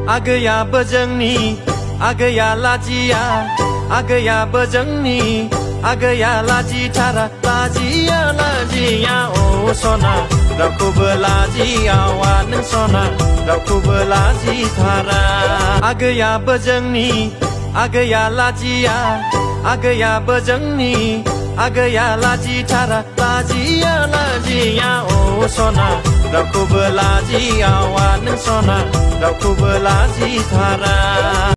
आगैयाबो जोंनि आगैया लाजिया आगैयाबो जोंनि आगैया लाजिथारा लाजिया लाजिया अ सना रावखौबो लाजियावा नों सना रावखौबो लाजिथारा आगैयाबो जोंनि आगैया लाजिया आगैयाबो जोंनि आगैया लाजिथारा लाजिया लाजिया अ सना रावखौबो लाजियावा नों सना रावखौबो लाजिथारा।